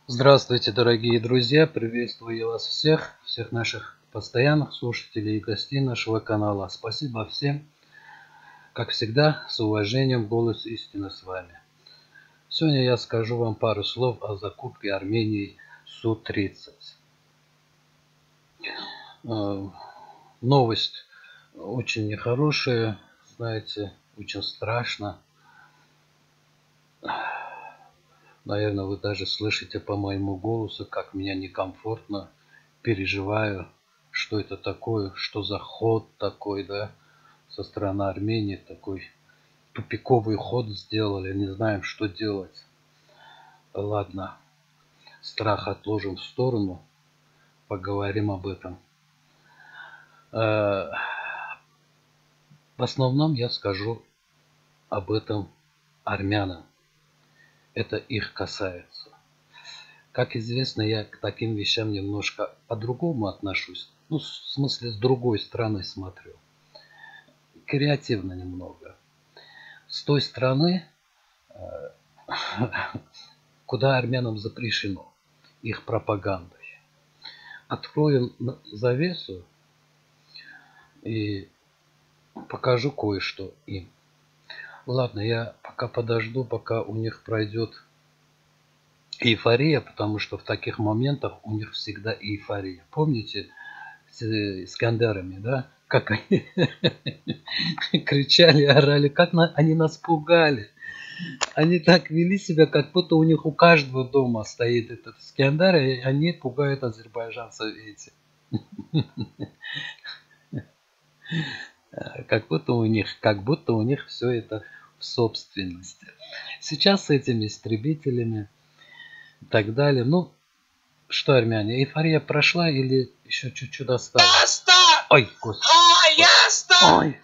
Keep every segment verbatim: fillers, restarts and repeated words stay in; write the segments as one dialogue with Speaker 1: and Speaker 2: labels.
Speaker 1: Здравствуйте, дорогие друзья! Приветствую вас всех, всех наших постоянных слушателей и гостей нашего канала. Спасибо всем, как всегда, с уважением, голос истины с вами. Сегодня я скажу вам пару слов о закупке Армении Су тридцать. Новость очень нехорошая, знаете, очень страшно. Наверное, вы даже слышите по моему голосу, как меня некомфортно, переживаю, что это такое, что за ход такой, да, со стороны Армении, такой тупиковый ход сделали, не знаем, что делать. Ладно, страх отложим в сторону, поговорим об этом. В основном я скажу об этом армянам. Это их касается. Как известно, я к таким вещам немножко по-другому отношусь. Ну, в смысле, с другой стороны смотрю. Креативно немного. С той стороны, куда армянам запрещено их пропагандой. Откроем завесу и покажу кое-что им. Ладно, я пока подожду, пока у них пройдет эйфория, потому что в таких моментах у них всегда эйфория. Помните с Искандарами, да? Как они кричали, орали, как они нас пугали. Они так вели себя, как будто у них у каждого дома стоит этот Искандар, и они пугают азербайджанцев этим. Как будто у них, как будто у них все это в собственности. Сейчас с этими истребителями и так далее. Ну, что, армяне, эйфория прошла или еще чуть-чуть осталось? Ой, господи. Ой.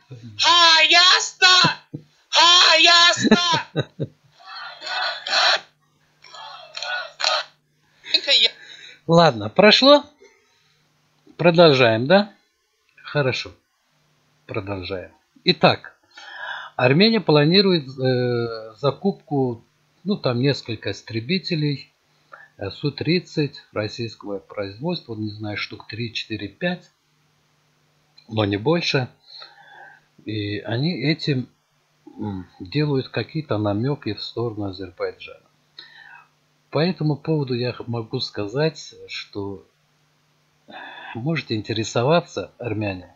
Speaker 1: Ладно, прошло. Продолжаем, да? Хорошо. Продолжаем. Итак, Армения планирует э, закупку, ну, там несколько истребителей Су тридцать российского производства, не знаю, штук три, четыре, пять, но не больше. И они этим делают какие-то намеки в сторону Азербайджана. По этому поводу я могу сказать, что можете интересоваться, армяне,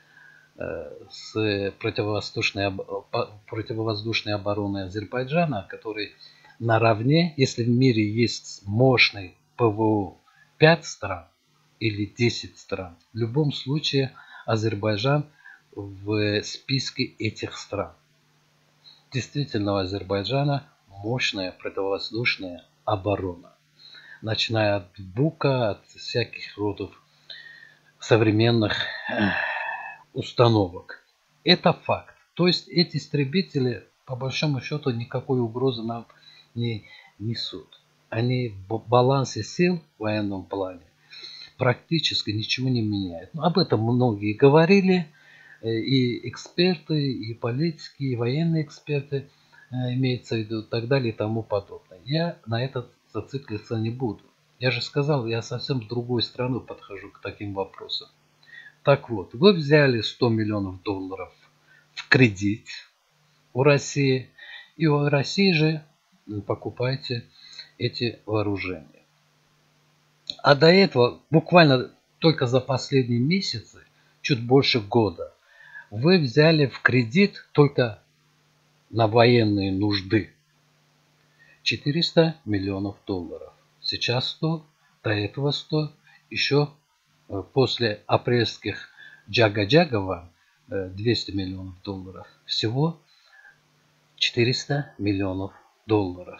Speaker 1: с противовоздушной, противовоздушной обороной Азербайджана, который наравне, если в мире есть мощный ПВО пять стран или десять стран, в любом случае Азербайджан в списке этих стран. Действительно, у Азербайджана мощная противовоздушная оборона, начиная от Бука, от всяких родов современных установок. Это факт. То есть эти истребители, по большому счету, никакой угрозы нам не несут. Они в балансе сил в военном плане практически ничего не меняют. Но об этом многие говорили, и эксперты, и политики, и военные эксперты, имеется в виду, и так далее, и тому подобное. Я на это зациклиться не буду. Я же сказал, я совсем с другой стороны подхожу к таким вопросам. Так вот, вы взяли сто миллионов долларов в кредит у России, и у России же покупаете эти вооружения. А до этого, буквально только за последние месяцы, чуть больше года, вы взяли в кредит только на военные нужды четыреста миллионов долларов. Сейчас сто, до этого сто, еще после апрельских Джага-Джагова двести миллионов долларов. Всего четыреста миллионов долларов.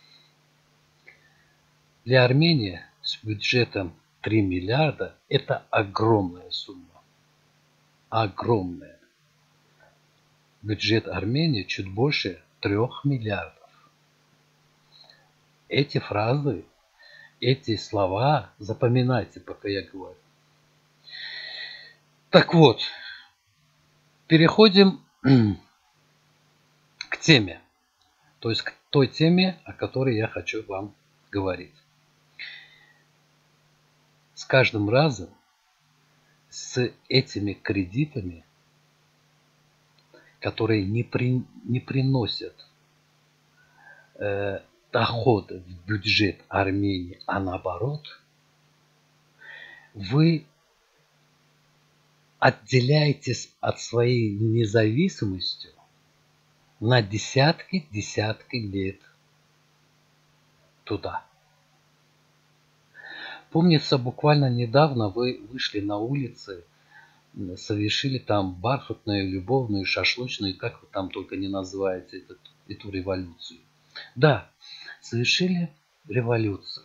Speaker 1: Для Армении с бюджетом три миллиарда это огромная сумма. Огромная. Бюджет Армении чуть больше трех миллиардов. Эти фразы, эти слова запоминайте, пока я говорю. Так вот, переходим к теме. То есть к той теме, о которой я хочу вам говорить. с каждым разом с этими кредитами, которые не, при, не приносят э, доход в бюджет Армении, а наоборот, вы отделяетесь от своей независимости на десятки-десятки лет туда. Помнится, буквально недавно вы вышли на улицы, совершили там бархатную, любовную, шашлычную, как вы там только не называете этот, эту революцию. Да, совершили революцию.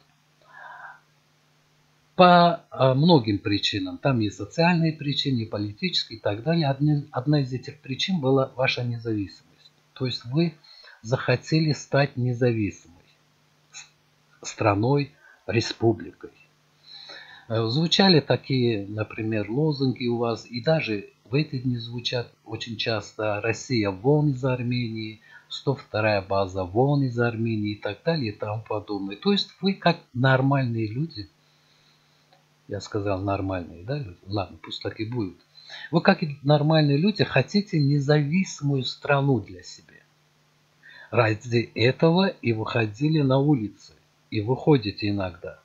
Speaker 1: По а, многим причинам. Там и социальные причины, и политические, и так далее. Одна, одна из этих причин была ваша независимость. То есть вы захотели стать независимой страной, республикой. Звучали такие, например, лозунги у вас, и даже в эти дни звучат очень часто: «Россия вон из Армении», «сто вторая база вон из Армении» и так далее и тому подобное. То есть вы, как нормальные люди, я сказал нормальные, да, люди? Ладно, пусть так и будет. Вы, как и нормальные люди, хотите независимую страну для себя. Ради этого и выходили на улицы, и выходите иногда.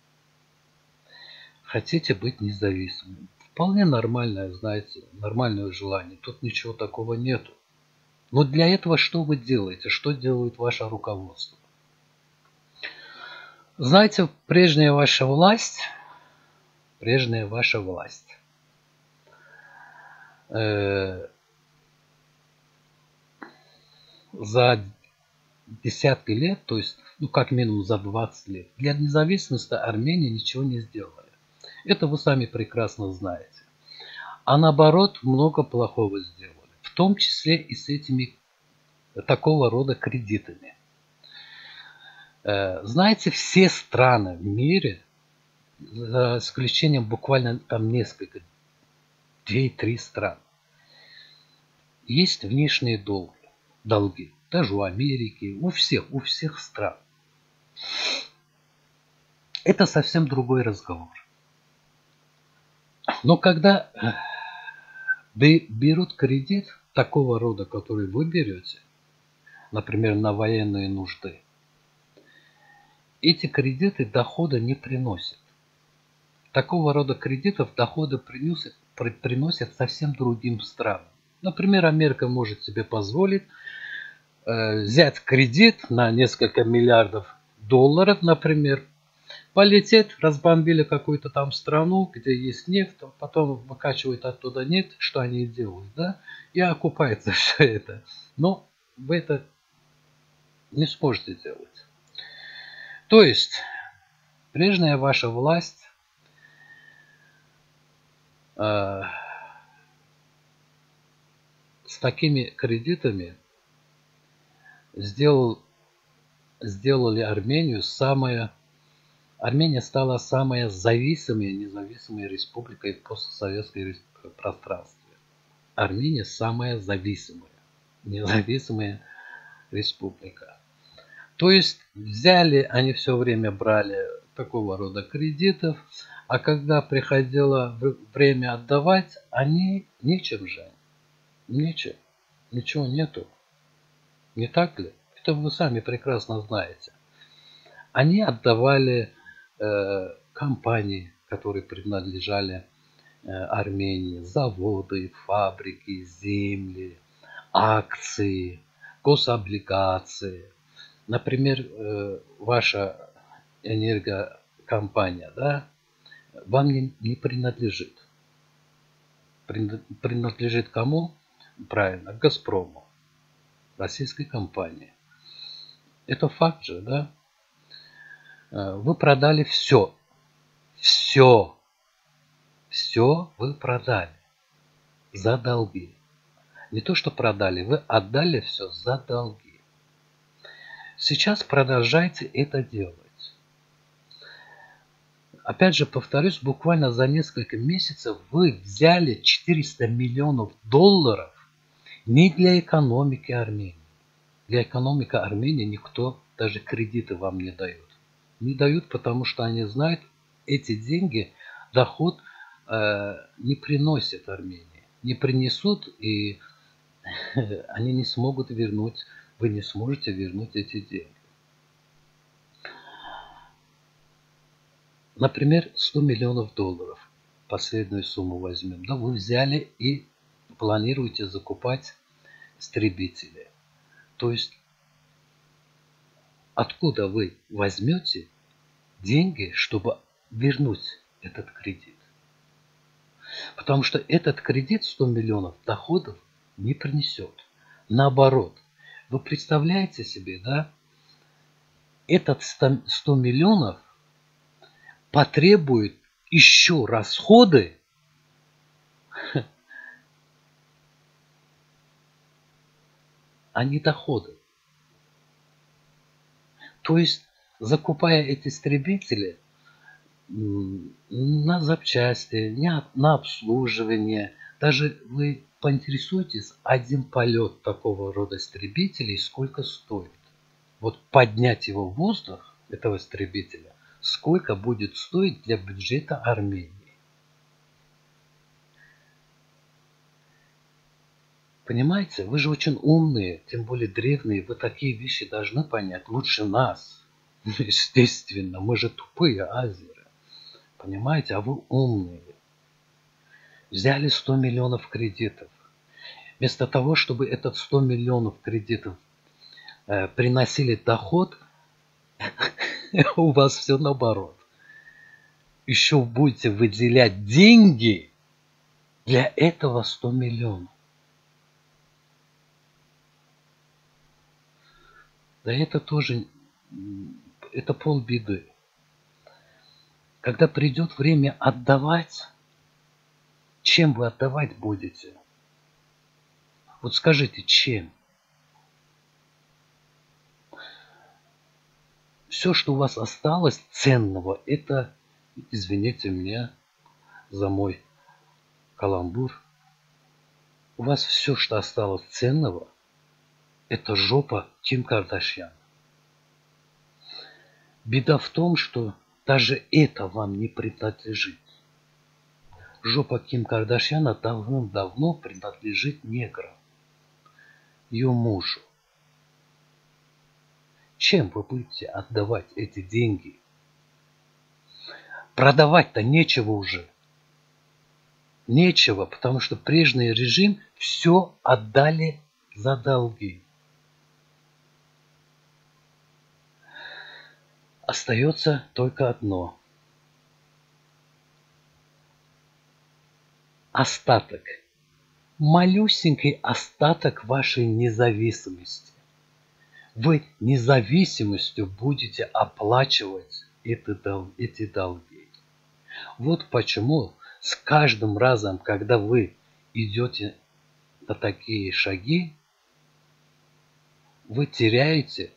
Speaker 1: Хотите быть независимым. Вполне нормальное, знаете, нормальное желание. Тут ничего такого нету. Но для этого что вы делаете? Что делает ваше руководство? Знаете, прежняя ваша власть, прежняя ваша власть, э, за десятки лет, то есть, ну, как минимум за двадцать лет, для независимости Армении ничего не сделали. Это вы сами прекрасно знаете. А наоборот, много плохого сделали. В том числе и с этими такого рода кредитами. Знаете, все страны в мире, за исключением буквально там несколько, две-три страны, есть внешние долги, долги. Даже у Америки, у всех, у всех стран. Это совсем другой разговор. Но когда берут кредит такого рода, который вы берете, например, на военные нужды, эти кредиты дохода не приносят. Такого рода кредитов доходы приносят, приносят совсем другим странам. Например, Америка может себе позволить э, взять кредит на несколько миллиардов долларов, например, полететь, разбомбили какую-то там страну, где есть нефть, потом выкачивают оттуда нефть, что они делают, да, и окупается все это. Но вы это не сможете делать. То есть, прежняя ваша власть э, с такими кредитами сделал, сделали Армению самое... Армения стала самой зависимой, независимой республикой в постсоветском пространстве. Армения самая зависимая, независимая республика. То есть взяли, они все время брали такого рода кредитов, а когда приходило время отдавать, они нечем же. Нечем. Ничего нету. Не так ли? Это вы сами прекрасно знаете. Они отдавали э, компании, которые принадлежали э, Армении, заводы, фабрики, земли, акции, гособлигации. Например, э, ваша энергокомпания, да, вам не, не принадлежит. Принадлежит кому? Правильно, Газпрому, российской компании. Это факт же, да? Вы продали все. Все. Все вы продали. За долги. Не то, что продали, вы отдали все за долги. Сейчас продолжайте это делать. Опять же, повторюсь, буквально за несколько месяцев вы взяли четыреста миллионов долларов не для экономики Армении. Для экономики Армении никто даже кредиты вам не дает. Не дают, потому что они знают, эти деньги доход э, не приносит Армении. Не принесут, и они не смогут вернуть, вы не сможете вернуть эти деньги. Например, сто миллионов долларов. Последнюю сумму возьмем. Да, вы взяли и планируете закупать истребители. То есть, откуда вы возьмете деньги, чтобы вернуть этот кредит? Потому что этот кредит сто миллионов доходов не принесет. Наоборот, вы представляете себе, да, этот сто миллионов потребует еще расходы, а не доходы. То есть, закупая эти истребители на запчасти, на обслуживание, даже вы поинтересуетесь, один полет такого рода истребителей сколько стоит. Вот поднять его в воздух, этого истребителя, сколько будет стоить для бюджета Армении. Понимаете, вы же очень умные, тем более древние, вы такие вещи должны понять лучше нас. Естественно, мы же тупые азеры. Понимаете, а вы умные. Взяли сто миллионов кредитов. Вместо того, чтобы этот сто миллионов кредитов э, приносили доход, у вас все наоборот. Еще будете выделять деньги для этого сто миллионов. Да это тоже, это полбеды. Когда придет время отдавать, чем вы отдавать будете? Вот скажите, чем? Все, что у вас осталось ценного, это, извините меня за мой каламбур, у вас все, что осталось ценного, это жопа Ким Кардашьян. Беда в том, что даже это вам не принадлежит. Жопа Ким Кардашьяна давным-давно принадлежит неграм, ее мужу. Чем вы будете отдавать эти деньги? Продавать-то нечего уже. Нечего, потому что прежний режим все отдали за долги. Остается только одно. Остаток. Малюсенький остаток вашей независимости. Вы независимостью будете оплачивать эти долги. Вот почему с каждым разом, когда вы идете на такие шаги, вы теряете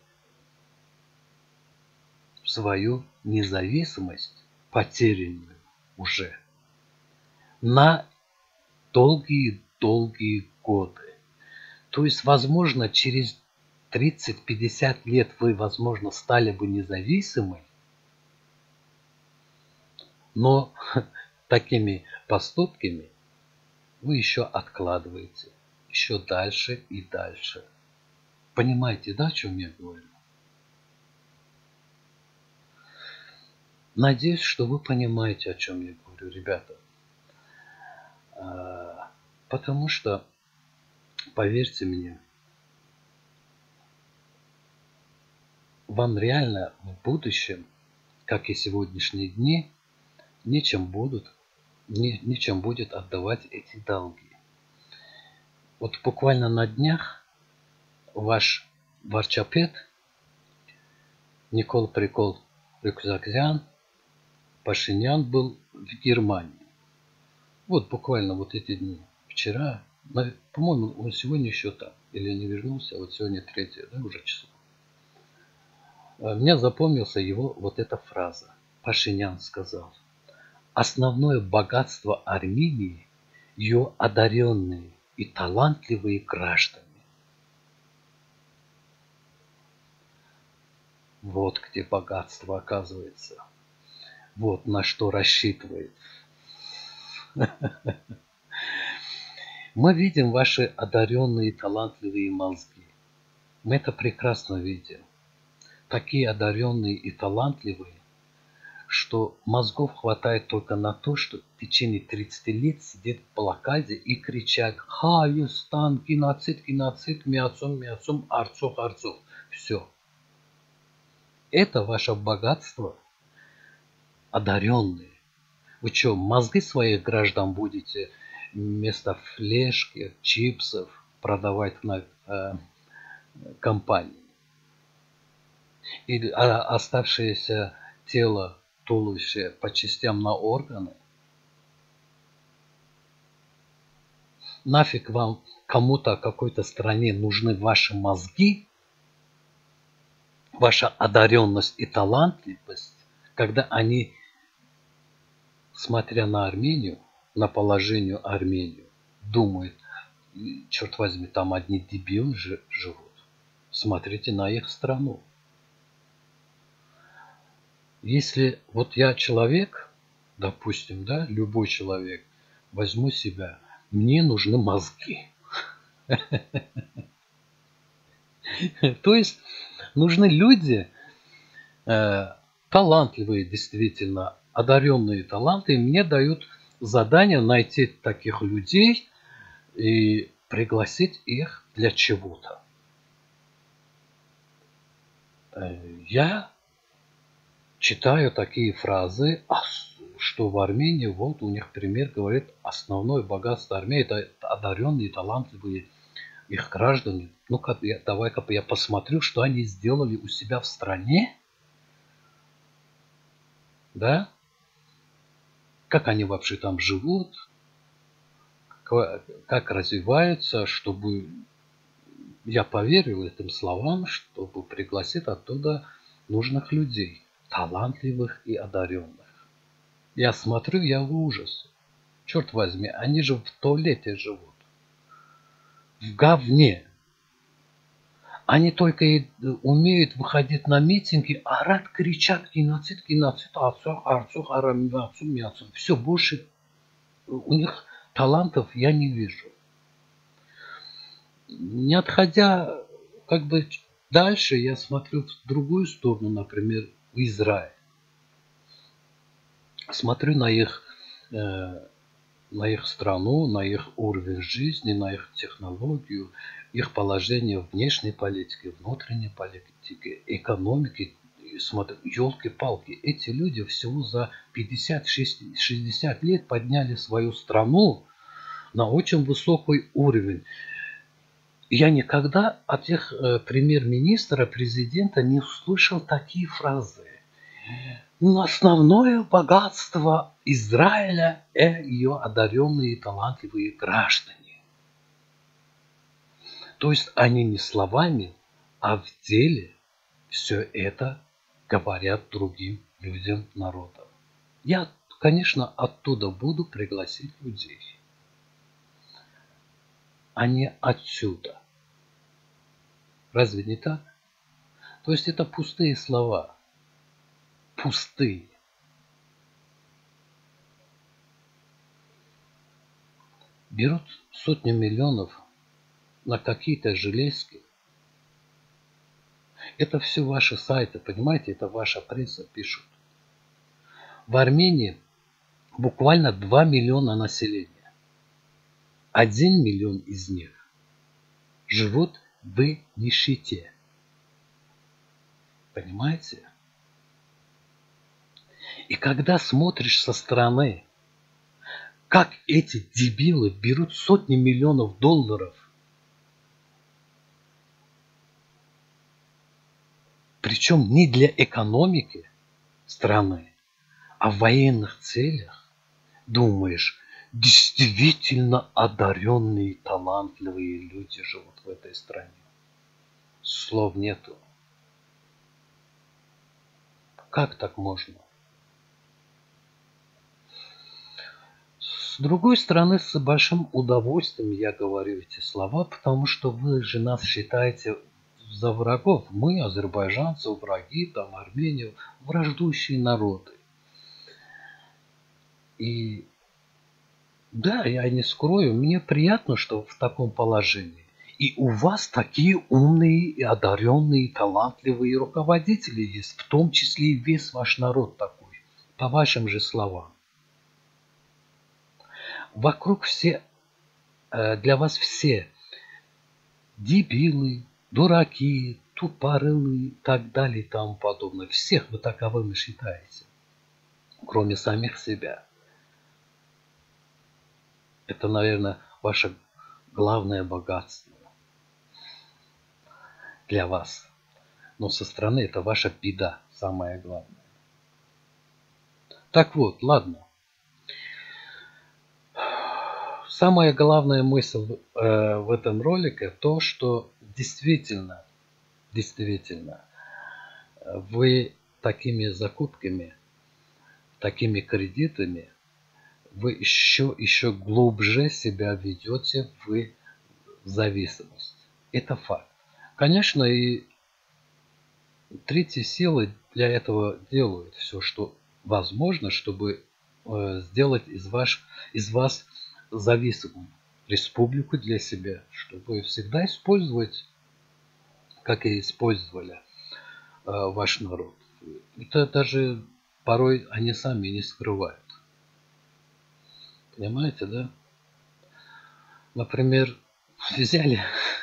Speaker 1: свою независимость, потерянную уже, на долгие-долгие годы. То есть, возможно, через тридцать-пятьдесят лет вы, возможно, стали бы независимы, но такими поступками вы еще откладываете, еще дальше и дальше. Понимаете, да, о чем я говорю? Надеюсь, что вы понимаете, о чем я говорю, ребята. Потому что, поверьте мне, вам реально в будущем, как и сегодняшние дни, нечем будут, не, нечем будет отдавать эти долги. Вот буквально на днях ваш варчапет Никол Прикол Рюкзакзян Пашинян был в Германии. Вот буквально вот эти дни. Вчера, по-моему, он сегодня еще там. Или не вернулся, вот сегодня третье, да, уже число. Мне запомнился его вот эта фраза. Пашинян сказал: основное богатство Армении – ее одаренные и талантливые граждане. Вот где богатство оказывается. Вот на что рассчитывает Мы видим ваши одаренные, талантливые мозги. Мы это прекрасно видим. Такие одаренные и талантливые, что мозгов хватает только на то, что в течение тридцати лет сидеть в блокаде и кричать «Хайстан, геноцид, геноцид, миацум, миацум, арцух, арцух». Все. Это ваше богатство, одаренные. Вы что, мозги своих граждан будете вместо флешки, чипсов продавать на э, компании? Или а, оставшееся тело, туловище по частям на органы? Нафиг вам кому-то, какой-то стране нужны ваши мозги, ваша одаренность и талантливость, когда они, смотря на Армению, на положение Армению, думают, черт возьми, там одни дебилы живут. Смотрите на их страну. Если вот я человек, допустим, да, любой человек, возьму себя, мне нужны мозги. То есть нужны люди талантливые, действительно, одаренные таланты, и мне дают задание найти таких людей и пригласить их для чего-то. Я читаю такие фразы, что в Армении, вот у них пример говорит, основное богатство Армении – это одаренные, талантливые их граждане. Ну-ка, давай-ка я посмотрю, что они сделали у себя в стране. Да? Как они вообще там живут, как развиваются, чтобы я поверил этим словам, чтобы пригласить оттуда нужных людей, талантливых и одаренных. Я смотрю, я в ужасе. Черт возьми, они же в туалете живут. В говне. Они только и умеют выходить на митинги, орать, кричат, геноцид, геноцид, арцух, арцух, арамиацум, мяцум. Все, больше у них талантов я не вижу. Не отходя как бы дальше, я смотрю в другую сторону, например, в Израиль. Смотрю на их, э, на их страну, на их уровень жизни, на их технологию, их положение в внешней политике, внутренней политике, экономике. Смотрю, елки-палки, эти люди всего за пятьдесят-шестьдесят лет подняли свою страну на очень высокий уровень. Я никогда от их э, премьер-министра, президента не услышал такие фразы. Но основное богатство Израиля – это ее одаренные и талантливые граждане. То есть они не словами, а в деле все это говорят другим людям, народам. Я, конечно, оттуда буду пригласить людей, а не отсюда. Разве не так? То есть это пустые слова. Пустые. Берут сотни миллионов на какие-то железки. Это все ваши сайты, понимаете? Это ваша пресса пишут. В Армении буквально два миллиона населения. Один миллион из них живут в нищете. Понимаете? И когда смотришь со стороны, как эти дебилы берут сотни миллионов долларов, причем не для экономики страны, а в военных целях, думаешь, действительно одаренные, талантливые люди живут в этой стране. Слов нету. Как так можно? С другой стороны, с большим удовольствием я говорю эти слова, потому что вы же нас считаете за врагов. Мы, азербайджанцы, враги, там, Армению, враждующие народы. И Да, я не скрою, мне приятно, что в таком положении. И у вас такие умные, и одаренные, и талантливые руководители есть, в том числе и весь ваш народ такой, по вашим же словам. Вокруг все, для вас все дебилы, дураки, тупорылые и так далее и тому подобное. Всех вы таковыми считаете, кроме самих себя. Это, наверное, ваше главное богатство для вас. Но со стороны это ваша беда, самое главное. Так вот, ладно. Самая главная мысль э, в этом ролике то, что действительно, действительно, вы такими закупками, такими кредитами, вы еще, еще глубже себя ведете в зависимость. Это факт. Конечно, и третьи силы для этого делают все, что возможно, чтобы э, сделать из, ваш, из вас зависимую республику для себя, чтобы всегда использовать, как и использовали э, ваш народ. Это даже порой они сами не скрывают. Понимаете, да? Например, взяли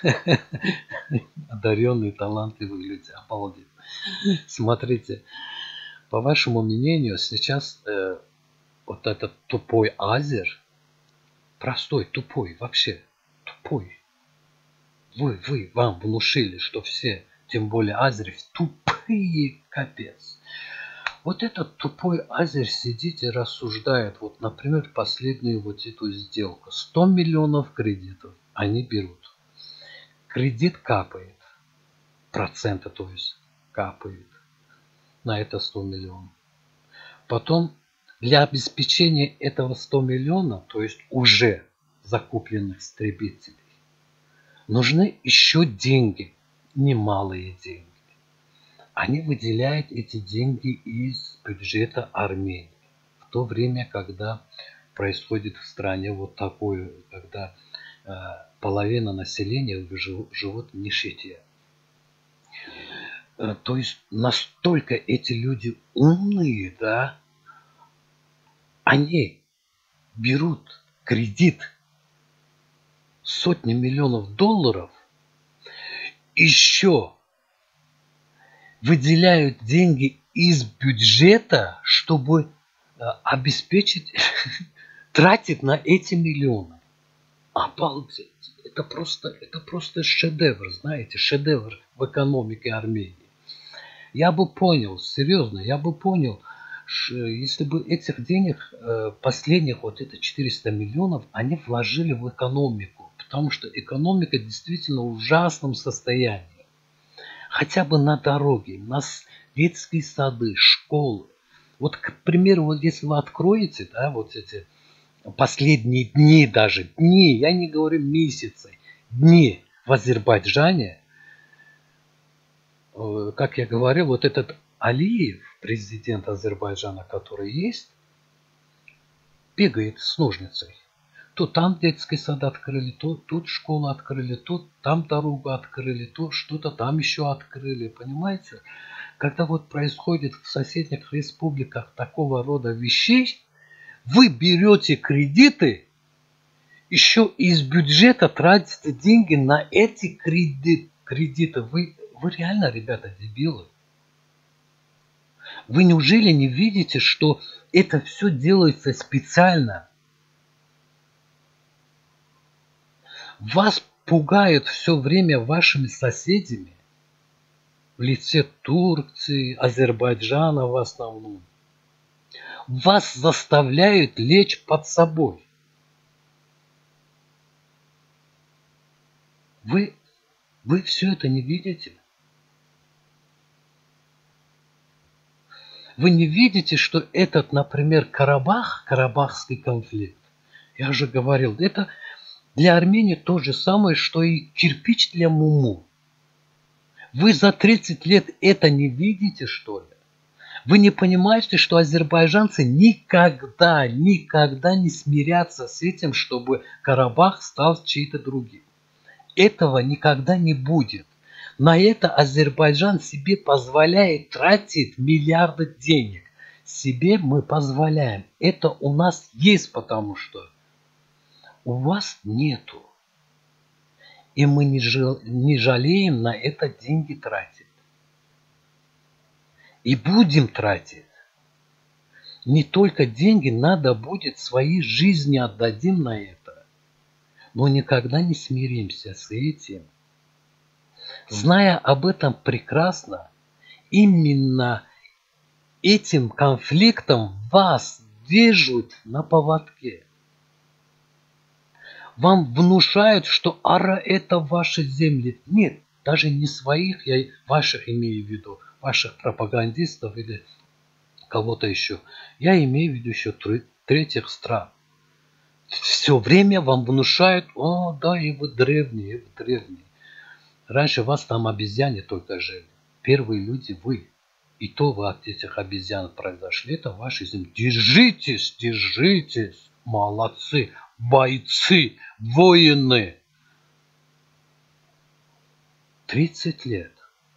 Speaker 1: одаренные, талантливые люди, обалдеть. Смотрите, по вашему мнению, сейчас э, вот этот тупой азер, простой, тупой, вообще тупой, вы, вы, вам внушили, что все, тем более азеры, тупые, капец. Вот этот тупой азер сидит и рассуждает, вот, например, последнюю вот эту сделку. сто миллионов кредитов они берут. Кредит капает, проценты, то есть, капает на это сто миллионов. Потом для обеспечения этого сто миллионов, то есть уже закупленных истребителей, нужны еще деньги, немалые деньги. Они выделяют эти деньги из бюджета Армении. В то время, когда происходит в стране вот такое, когда э, половина населения живут в нищете. Э, то есть настолько эти люди умные, да, они берут кредит сотни миллионов долларов, еще выделяют деньги из бюджета, чтобы э, обеспечить, тратить на эти миллионы. Обалдеть! Это просто, это просто шедевр, знаете, шедевр в экономике Армении. Я бы понял, серьезно, я бы понял, если бы этих денег, э, последних вот это четыреста миллионов, они вложили в экономику, потому что экономика действительно в ужасном состоянии. Хотя бы на дороге, на детские сады, школы. Вот, к примеру, вот если вы откроете, да, вот эти последние дни даже, дни, я не говорю месяцы, дни в Азербайджане, как я говорил, вот этот Алиев, президент Азербайджана, который есть, бегает с ножницей. То там детский сад открыли, то тут школу открыли, то там дорогу открыли, то что-то там еще открыли. Понимаете? Когда вот происходит в соседних республиках такого рода вещей, вы берете кредиты, еще из бюджета тратите деньги на эти кредит, кредиты. Вы, вы реально, ребята, дебилы. Вы неужели не видите, что это все делается специально? Вас пугают все время вашими соседями в лице Турции, Азербайджана в основном. Вас заставляют лечь под собой. Вы, вы все это не видите? Вы не видите, что этот, например, Карабах, Карабахский конфликт, я уже говорил, это для Армении то же самое, что и кирпич для Муму. Вы за тридцать лет это не видите, что ли? Вы не понимаете, что азербайджанцы никогда, никогда не смирятся с этим, чтобы Карабах стал чьим-то другим. Этого никогда не будет. На это Азербайджан себе позволяет тратить миллиарды денег. Себе мы позволяем. Это у нас есть, потому что у вас нету. И мы не, жал, не жалеем на это деньги тратить. И будем тратить. Не только деньги, надо будет свои жизни отдадим на это. Но никогда не смиримся с этим. Зная об этом прекрасно, именно этим конфликтом вас держат на поводке. Вам внушают, что ара это ваши земли. Нет, даже не своих, я ваших имею в виду, ваших пропагандистов или кого-то еще. Я имею в виду еще третьих стран. Все время вам внушают, о, да, и вы древние, и вы древние. Раньше вас там обезьяне только жили. Первые люди вы. И то вы от этих обезьян произошли. Это ваши земли. Держитесь, держитесь. Молодцы. Бойцы. Воины. Тридцать лет.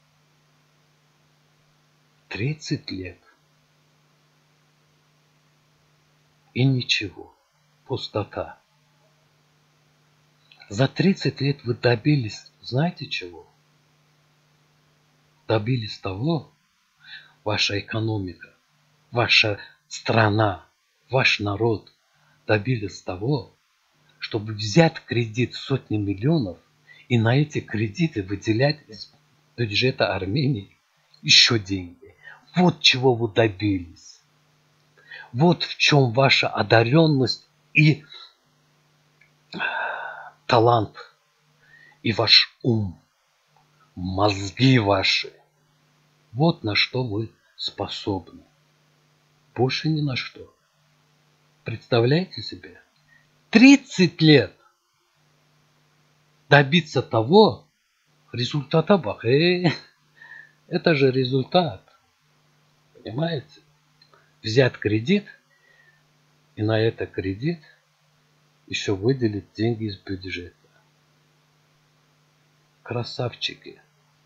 Speaker 1: Тридцать лет. И ничего. Пустота. За тридцать лет вы добились, знаете чего? Добились того, ваша экономика, ваша страна, ваш народ добились того, чтобы взять кредит сотни миллионов и на эти кредиты выделять из бюджета Армении еще деньги. Вот чего вы добились. Вот в чем ваша одаренность и талант, и ваш ум, мозги ваши. Вот на что вы способны. Больше ни на что. Представляете себе? тридцать лет добиться того результата бах. Э, это же результат. Понимаете? Взять кредит и на это кредит еще выделить деньги из бюджета. Красавчики.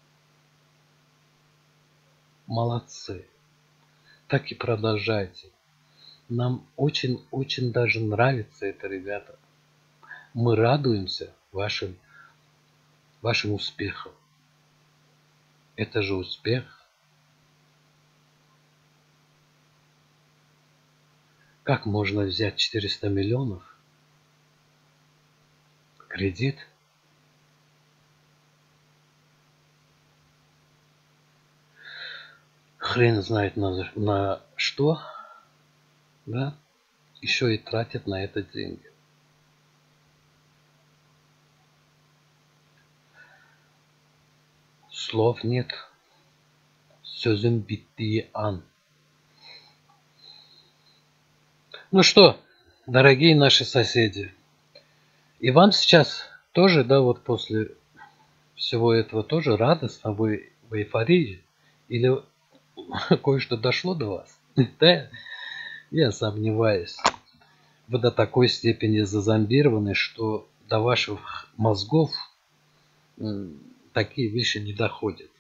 Speaker 1: Молодцы. Так и продолжайте. Нам очень-очень даже нравится это, ребята. Мы радуемся вашим, вашим успехам. Это же успех. Как можно взять четыреста миллионов? Кредит? Хрен знает на, на что, да? Еще и тратят на это деньги. Слов нет. Sözüm bittiği an. Ну что, дорогие наши соседи, и вам сейчас тоже, да, вот после всего этого тоже радостно, вы в эйфории? Или кое-что дошло до вас? Да, я сомневаюсь. Вы до такой степени зазомбированы, что до ваших мозгов такие вещи не доходят.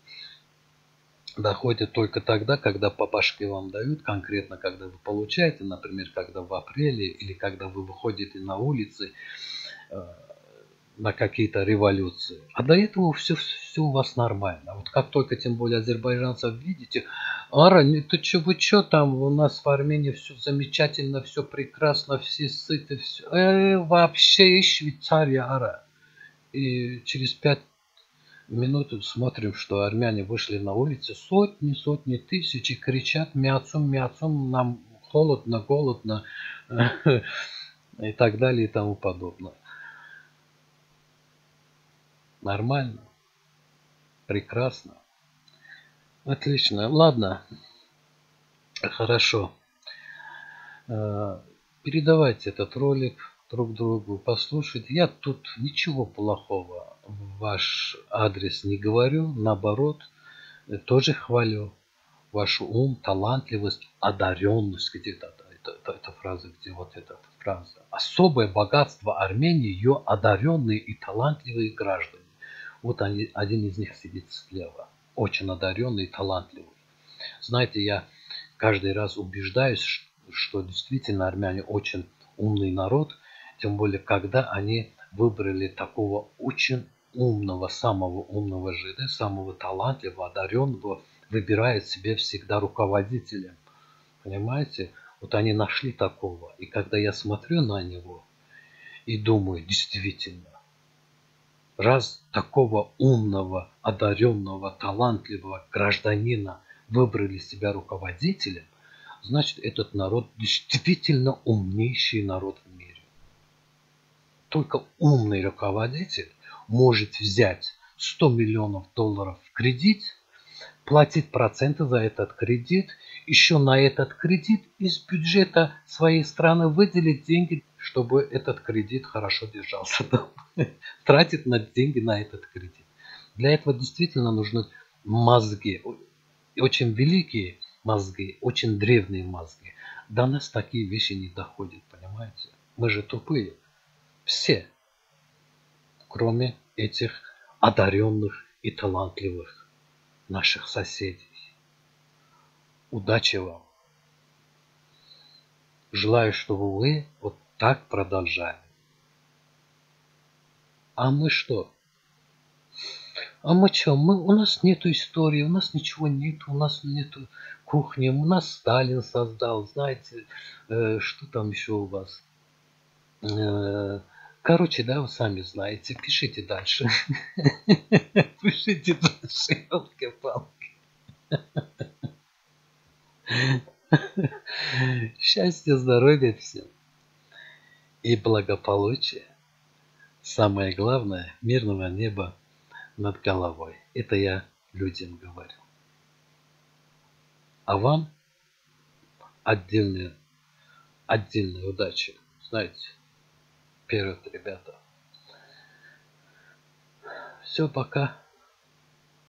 Speaker 1: Доходит только тогда, когда по башке вам дают, конкретно когда вы получаете, например, когда в апреле или когда вы выходите на улицы э, на какие-то революции. А до этого все, все у вас нормально. Вот как только, тем более, азербайджанцев видите, ара, ты че, вы че там, у нас в Армении все замечательно, все прекрасно, все сыты, все. Э, вообще Швейцария, ара. И через пять минуту смотрим, что армяне вышли на улицы, сотни, сотни тысяч, и кричат мяцум, мяцум, нам холодно, голодно, и так далее, и тому подобное. Нормально. Прекрасно. Отлично. Ладно. Хорошо. Передавайте этот ролик друг другу, послушать. Я тут ничего плохого в ваш адрес не говорю, наоборот, тоже хвалю. ваш ум, талантливость, одаренность, где-то это, это, это фраза, где вот эта фраза. Особое богатство Армении, ее одаренные и талантливые граждане. Вот они, один из них сидит слева, очень одаренный и талантливый. Знаете, я каждый раз убеждаюсь, что действительно армяне очень умный народ, тем более, когда они выбрали такого очень умного, самого умного жида, самого талантливого, одаренного, выбирает себе всегда руководителем. Понимаете? Вот они нашли такого. И когда я смотрю на него и думаю, действительно, раз такого умного, одаренного, талантливого гражданина выбрали себя руководителем, значит, этот народ действительно умнейший народ в мире. Только умный руководитель может взять сто миллионов долларов в кредит, платить проценты за этот кредит, еще на этот кредит из бюджета своей страны выделить деньги, чтобы этот кредит хорошо держался. Тратит на деньги на этот кредит. Для этого действительно нужны мозги, очень великие мозги, очень древние мозги. До нас такие вещи не доходят, понимаете? Мы же тупые. Все, кроме этих одаренных и талантливых наших соседей. Удачи вам. Желаю, чтобы вы вот так продолжали. А мы что? А мы что? Мы, у нас нету истории, у нас ничего нет, у нас нету кухни, у нас Сталин создал, знаете, э, что там еще у вас? Э, короче, да, вы сами знаете. Пишите дальше. Пишите дальше, елки-палки. Счастья, здоровья всем и благополучия. Самое главное, мирного неба над головой. Это я людям говорю. А вам отдельная, отдельная удача. Знаете, вперед, ребята. Все, пока.